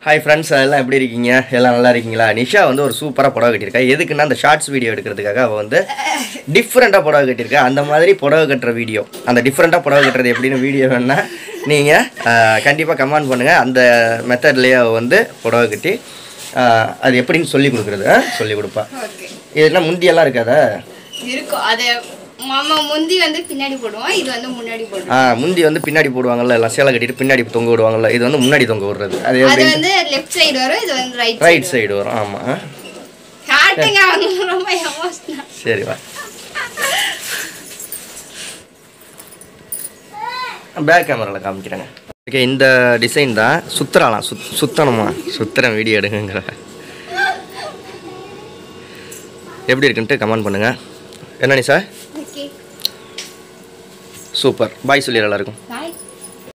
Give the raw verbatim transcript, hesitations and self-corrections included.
Hi friends, எல்லாம் எப்படி இருக்கீங்க? எல்லாம் நல்லா இருக்கீங்களா? நிஷா வந்து ஒரு சூப்பரா புடவை கட்டியிருக்கா. எதுக்குன்னா அந்த ஷார்ட்ஸ் வீடியோ எடுக்கிறதுக்காக அவ வந்து டிஃபரெண்டா புடவை கட்டியிருக்கா. அந்த மாதிரி புடவை கட்டுற வீடியோ, அந்த டிஃபரெண்டா புடவை கட்டுறது எப்படின்னு வீடியோ வேணா நீங்க கண்டிப்பா கமெண்ட் பண்ணுங்க. அந்த மெத்தட்லயே அவ வந்து புடவை கட்டி அது எப்படின்னு சொல்லி கொடுக்கிறது சொல்லி கொடுப்பா. இதெல்லாம் முந்தி எல்லாம் இருக்காதா? இருக்கும். அது மாமா முந்தி வந்து பின்னாடி போடுவோம், இது வந்து முன்னாடி போடுவோம். ஆ முந்தி வந்து பின்னாடி போடுவாங்கல்ல, எல்லாம் சேலை கட்டிட்டு பின்னாடி தொங்க விடுவாங்கல்ல, இது வந்து முன்னாடி தொங்க விடுறது. அது அது வந்து லெஃப்ட் சைடு வரும், இது வந்து ரைட் ரைட் சைடு வரும். ஆமா காட்டுங்க, ரொம்ப எமோஷனல். சரி வா, பேக் கேமரால காமிக்கிறேங்க. ஓகே, இந்த டிசைன் தான் சுத்தறலாம். சுத் சுத்தணுமா சுத்தற வீடியோ எடுங்கங்கற. எப்படி இருக்குன்னு கமெண்ட் பண்ணுங்க. என்ன நிஷா? Okay super. பாய் சொல்லி எல்லாருக்கும்.